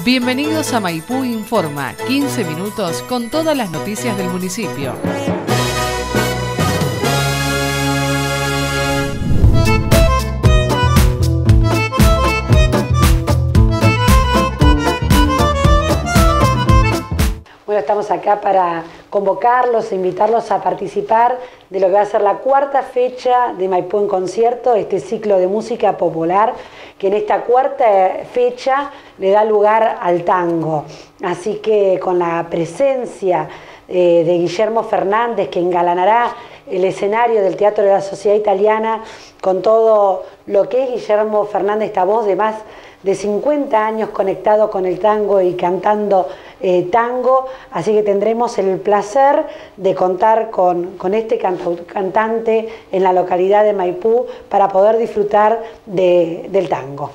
Bienvenidos a Maipú Informa, 15 minutos con todas las noticias del municipio. Bueno, estamos acá para convocarlos e invitarlos a participar de lo que va a ser la cuarta fecha de Maipú en Concierto, este ciclo de música popular, que en esta cuarta fecha le da lugar al tango. Así que con la presencia de Guillermo Fernández, que engalanará el escenario del Teatro de la Sociedad Italiana, con todo lo que es Guillermo Fernández, esta voz de más de 50 años conectado con el tango y cantando tango, así que tendremos el placer de contar con este cantante en la localidad de Maipú para poder disfrutar del tango.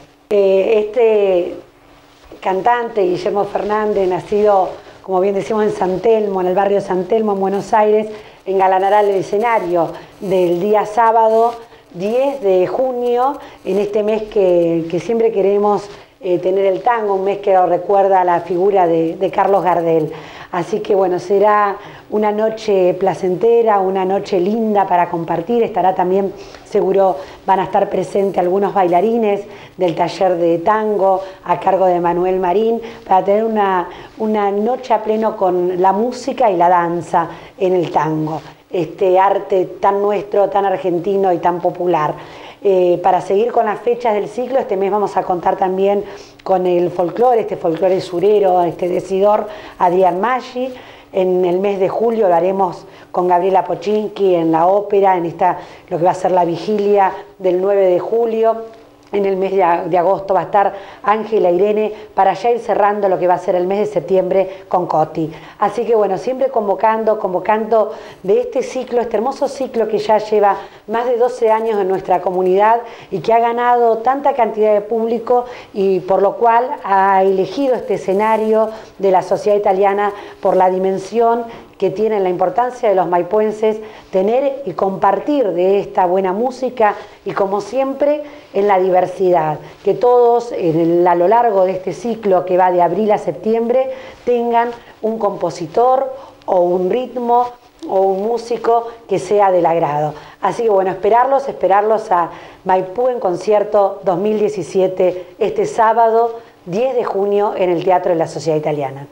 Este cantante, Guillermo Fernández, nacido, como bien decimos, en San Telmo, en el barrio San Telmo, en Buenos Aires, engalanará el escenario del día sábado 10 de junio, en este mes que siempre queremos tener el tango, un mes que nos recuerda a la figura de Carlos Gardel. Así que bueno, será una noche placentera, una noche linda para compartir. Estará también, seguro van a estar presentes algunos bailarines del taller de tango a cargo de Manuel Marín, para tener una noche a pleno con la música y la danza en el tango, este arte tan nuestro, tan argentino y tan popular. Para seguir con las fechas del ciclo, este mes vamos a contar también con el folclore, este folclore surero, este decidor Adrián Maggi. En el mes de julio lo haremos con Gabriela Pochinki en la ópera, en lo que va a ser la vigilia del 9 de julio. En el mes de agosto va a estar Ángela Irene, para ya ir cerrando lo que va a ser el mes de septiembre con Coti. Así que bueno, siempre convocando de este ciclo, este hermoso ciclo que ya lleva más de 12 años en nuestra comunidad y que ha ganado tanta cantidad de público, y por lo cual ha elegido este escenario de la Sociedad Italiana por la dimensión que tiene, la importancia de los maipuenses tener y compartir de esta buena música, y como siempre en la diversidad, que todos a lo largo de este ciclo que va de abril a septiembre tengan un compositor o un ritmo o un músico que sea del agrado. Así que bueno, esperarlos a Maipú en Concierto 2017 este sábado 10 de junio en el Teatro de la Sociedad Italiana.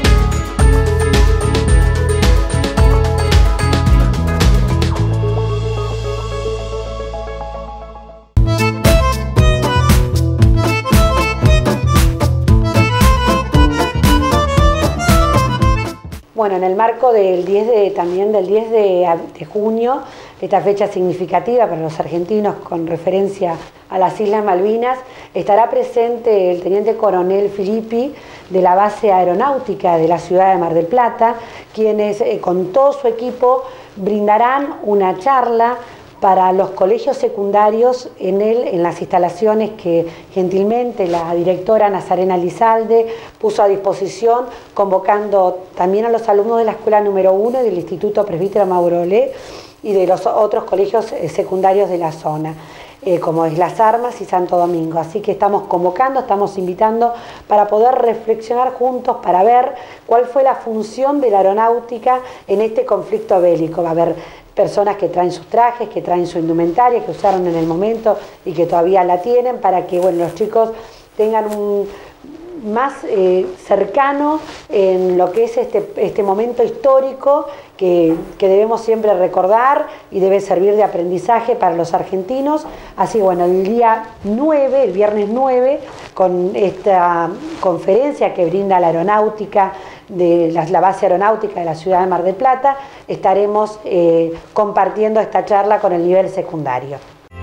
Bueno, en el marco del 10 de junio, esta fecha significativa para los argentinos con referencia a las Islas Malvinas, estará presente el teniente coronel Filippi de la base aeronáutica de la ciudad de Mar del Plata, quienes con todo su equipo brindarán una charla para los colegios secundarios en las instalaciones que gentilmente la directora Nazarena Lizalde puso a disposición, convocando también a los alumnos de la escuela número 1 del Instituto Presbítero Mauro Olé y de los otros colegios secundarios de la zona, como es Las Armas y Santo Domingo. Así que estamos convocando, estamos invitando para poder reflexionar juntos, para ver cuál fue la función de la aeronáutica en este conflicto bélico. Va a haber personas que traen sus trajes, que traen su indumentaria, que usaron en el momento y que todavía la tienen, para que bueno, los chicos tengan un más cercano en lo que es este momento histórico que debemos siempre recordar y debe servir de aprendizaje para los argentinos. Así bueno, el día 9, el viernes 9, con esta conferencia que brinda la aeronáutica, de la base aeronáutica de la ciudad de Mar del Plata, estaremos compartiendo esta charla con el nivel secundario.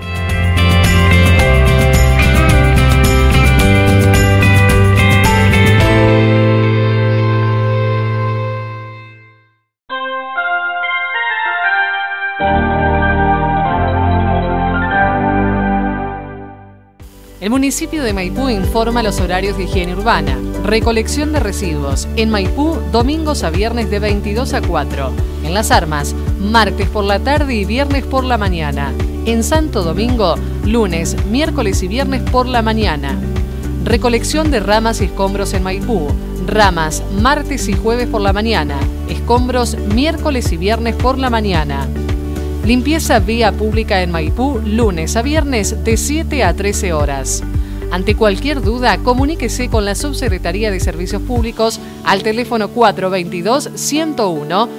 El municipio de Maipú informa los horarios de higiene urbana. Recolección de residuos. En Maipú, domingos a viernes de 22 a 4. En Las Armas, martes por la tarde y viernes por la mañana. En Santo Domingo, lunes, miércoles y viernes por la mañana. Recolección de ramas y escombros en Maipú. Ramas martes y jueves por la mañana. Escombros miércoles y viernes por la mañana. Limpieza vía pública en Maipú, lunes a viernes de 7 a 13 horas. Ante cualquier duda, comuníquese con la Subsecretaría de Servicios Públicos al teléfono 422-101.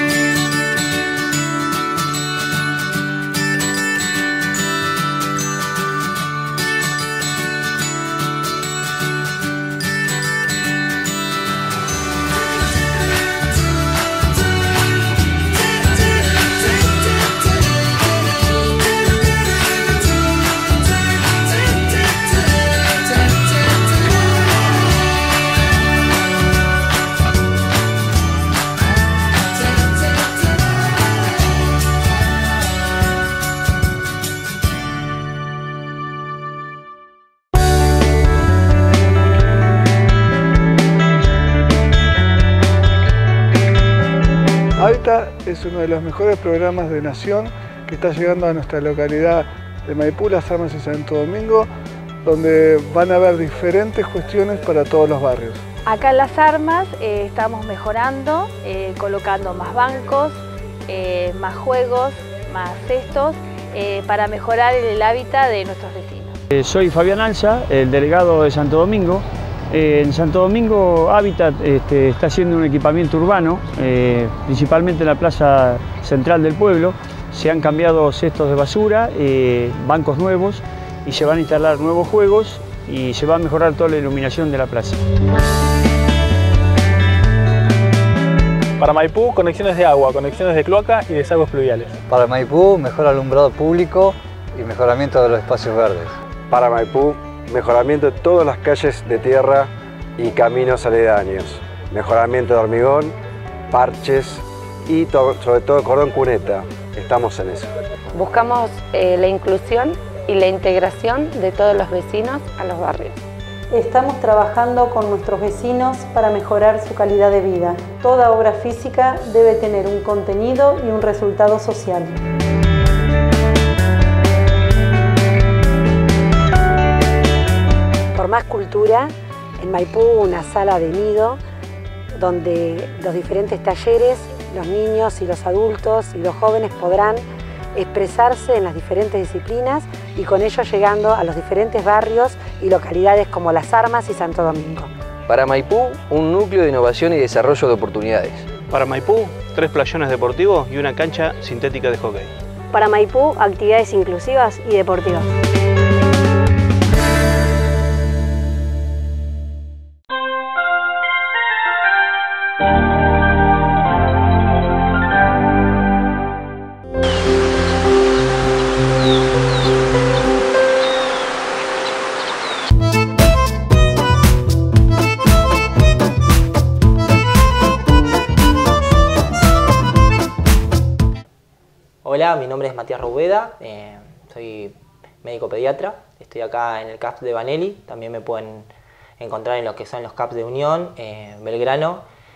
Hábitat es uno de los mejores programas de Nación que está llegando a nuestra localidad de Maipú, Las Armas y Santo Domingo, donde van a haber diferentes cuestiones para todos los barrios. Acá en Las Armas estamos mejorando, colocando más bancos, más juegos, más cestos, para mejorar el hábitat de nuestros vecinos. Soy Fabián Alza, el delegado de Santo Domingo. En Santo Domingo Hábitat está haciendo un equipamiento urbano, principalmente en la plaza central del pueblo. Se han cambiado cestos de basura, bancos nuevos, y se van a instalar nuevos juegos y se va a mejorar toda la iluminación de la plaza. Para Maipú, conexiones de agua, conexiones de cloaca y desagües pluviales. Para Maipú, mejor alumbrado público y mejoramiento de los espacios verdes. Para Maipú, mejoramiento de todas las calles de tierra y caminos aledaños. Mejoramiento de hormigón, parches y sobre todo cordón cuneta. Estamos en eso. Buscamos la inclusión y la integración de todos los vecinos a los barrios. Estamos trabajando con nuestros vecinos para mejorar su calidad de vida. Toda obra física debe tener un contenido y un resultado social. Por más cultura, en Maipú una sala de nido donde los diferentes talleres, los niños y los adultos y los jóvenes podrán expresarse en las diferentes disciplinas y con ello llegando a los diferentes barrios y localidades como Las Armas y Santo Domingo. Para Maipú, un núcleo de innovación y desarrollo de oportunidades. Para Maipú, 3 playones deportivos y una cancha sintética de hockey. Para Maipú, actividades inclusivas y deportivas. Hola, mi nombre es Matías Roubeda, soy médico pediatra, estoy acá en el CAPS de Vanelli, también me pueden encontrar en lo que son los CAPS de Unión, Belgrano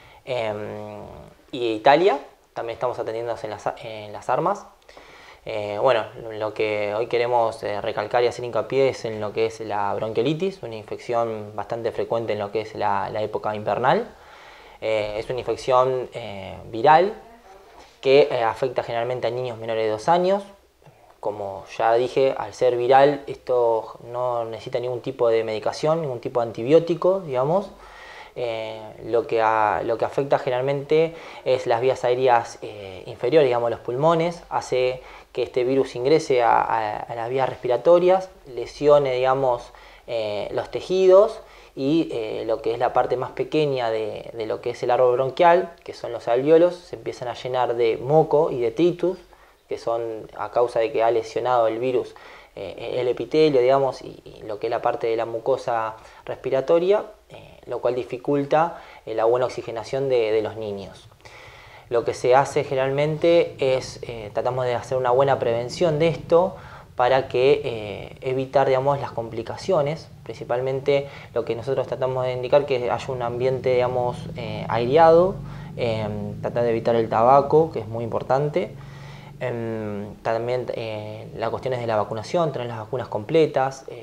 y Italia, también estamos atendiendo en las Armas. Bueno, lo que hoy queremos recalcar y hacer hincapié es en lo que es la bronquiolitis, una infección bastante frecuente en lo que es la época invernal. Es una infección viral que afecta generalmente a niños menores de 2 años. Como ya dije, al ser viral, esto no necesita ningún tipo de medicación, ningún tipo de antibiótico, digamos. Lo que afecta generalmente es las vías aéreas inferiores, digamos, los pulmones, hace que este virus ingrese a las vías respiratorias, lesione, digamos, los tejidos y lo que es la parte más pequeña de lo que es el árbol bronquial, que son los alvéolos, se empiezan a llenar de moco y detritus, que son a causa de que ha lesionado el virus el epitelio, digamos, y lo que es la parte de la mucosa respiratoria, lo cual dificulta la buena oxigenación de los niños. Lo que se hace generalmente es, tratamos de hacer una buena prevención de esto para que evitar, digamos, las complicaciones. Principalmente lo que nosotros tratamos de indicar que haya un ambiente, digamos, aireado, tratar de evitar el tabaco, que es muy importante. También las cuestiones de la vacunación, tener las vacunas completas,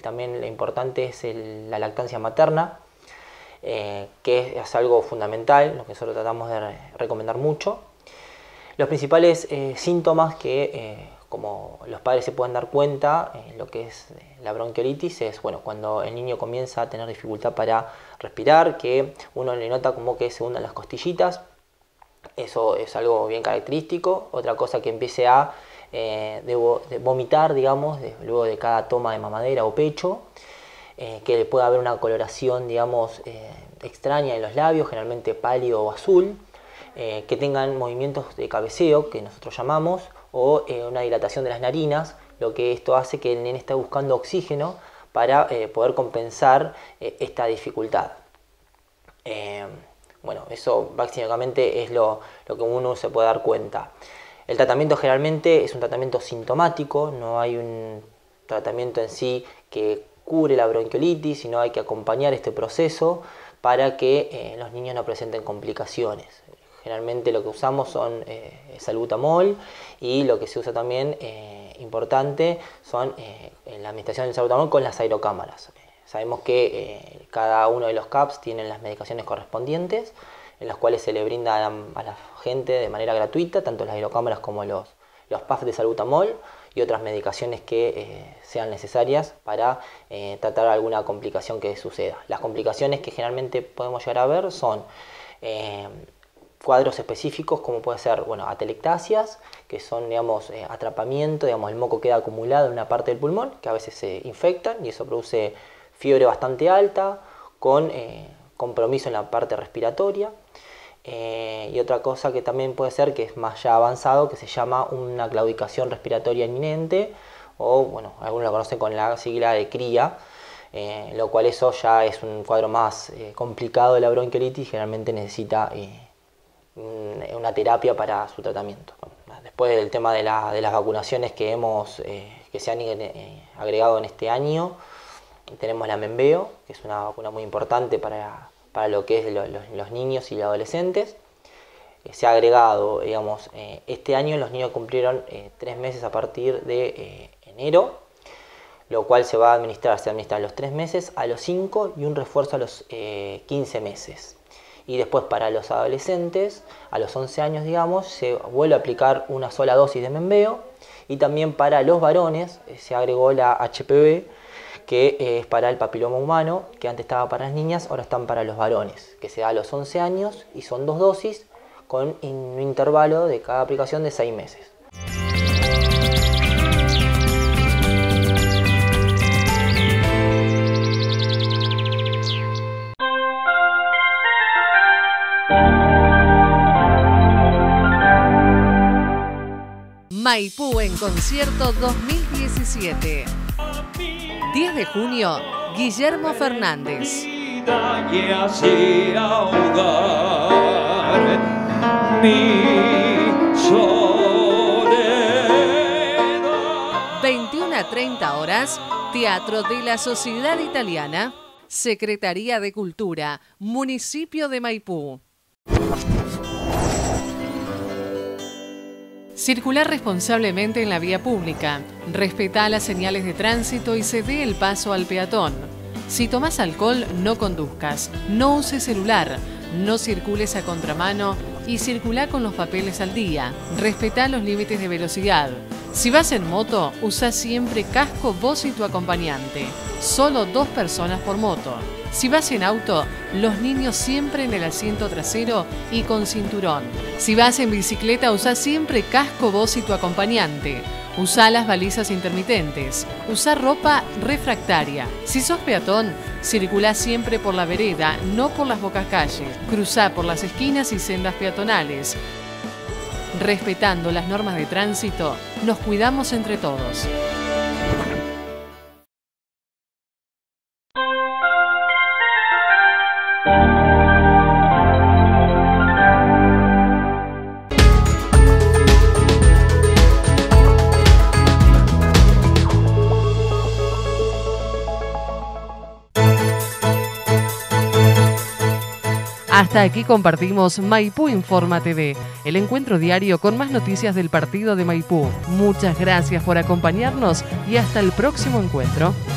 también lo importante es la lactancia materna, que es algo fundamental, lo que nosotros tratamos de recomendar mucho. Los principales síntomas que como los padres se pueden dar cuenta en lo que es la bronquiolitis es cuando el niño comienza a tener dificultad para respirar, que uno le nota como que se hunden las costillitas. Eso es algo bien característico. Otra cosa, que empiece a vomitar, digamos, luego de cada toma de mamadera o pecho, que pueda haber una coloración, digamos, extraña en los labios, generalmente pálido o azul, que tengan movimientos de cabeceo, que nosotros llamamos, o una dilatación de las narinas, lo que esto hace que el nene esté buscando oxígeno para poder compensar esta dificultad. Eso básicamente es lo que uno se puede dar cuenta. El tratamiento generalmente es un tratamiento sintomático, no hay un tratamiento en sí que cure la bronquiolitis, sino hay que acompañar este proceso para que los niños no presenten complicaciones. Generalmente lo que usamos son salbutamol, y lo que se usa también, importante, son la administración del salbutamol con las aerocámaras. Sabemos que cada uno de los CAPS tienen las medicaciones correspondientes, en las cuales se le brinda a la gente de manera gratuita, tanto las aerocámaras como los puffs de salbutamol y otras medicaciones que sean necesarias para tratar alguna complicación que suceda. Las complicaciones que generalmente podemos llegar a ver son cuadros específicos, como puede ser atelectasias, que son, digamos, atrapamiento, digamos, el moco queda acumulado en una parte del pulmón, que a veces se infectan y eso produce fiebre bastante alta, con compromiso en la parte respiratoria. Y otra cosa que también puede ser, que es más ya avanzado, que se llama una claudicación respiratoria inminente, o algunos lo conocen con la sigla de CRIA, lo cual eso ya es un cuadro más complicado de la bronquiolitis, generalmente necesita una terapia para su tratamiento. Después del tema de las vacunaciones que se han agregado en este año, tenemos la Menveo, que es una vacuna muy importante para lo que es los niños y los adolescentes. Se ha agregado, digamos, este año los niños cumplieron 3 meses a partir de enero, lo cual se administra a los 3 meses, a los 5 y un refuerzo a los 15 meses. Y después para los adolescentes, a los 11 años, digamos, se vuelve a aplicar una sola dosis de Menveo. Y también para los varones se agregó la HPV, que es para el papiloma humano, que antes estaba para las niñas, ahora están para los varones, que se da a los 11 años y son 2 dosis con un intervalo de cada aplicación de 6 meses. Maipú en concierto 2017. 10 de junio, Guillermo Fernández. 21 a 30 horas, Teatro de la Sociedad Italiana, Secretaría de Cultura, Municipio de Maipú. Circular responsablemente en la vía pública, respetá las señales de tránsito y cede el paso al peatón. Si tomás alcohol, no conduzcas, no uses celular, no circules a contramano y circulá con los papeles al día. Respetá los límites de velocidad. Si vas en moto, usa siempre casco vos y tu acompañante. Solo 2 personas por moto. Si vas en auto, los niños siempre en el asiento trasero y con cinturón. Si vas en bicicleta, usa siempre casco vos y tu acompañante. Usa las balizas intermitentes. Usa ropa refractaria. Si sos peatón, circulá siempre por la vereda, no por las bocas calles. Cruzá por las esquinas y sendas peatonales. Respetando las normas de tránsito, nos cuidamos entre todos. Hasta aquí compartimos Maipú Informa TV, el encuentro diario con más noticias del partido de Maipú. Muchas gracias por acompañarnos y hasta el próximo encuentro.